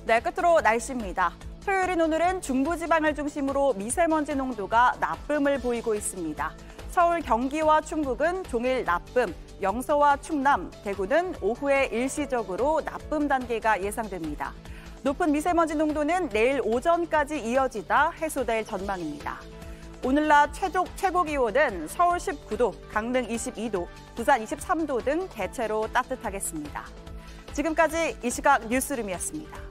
네, 끝으로 날씨입니다. 토요일인 오늘은 중부지방을 중심으로 미세먼지 농도가 나쁨을 보이고 있습니다. 서울, 경기와 충북은 종일 나쁨, 영서와 충남, 대구는 오후에 일시적으로 나쁨 단계가 예상됩니다. 높은 미세먼지 농도는 내일 오전까지 이어지다 해소될 전망입니다. 오늘 낮 최고 기온은 서울 19도, 강릉 22도, 부산 23도 등 대체로 따뜻하겠습니다. 지금까지 이 시각 뉴스룸이었습니다.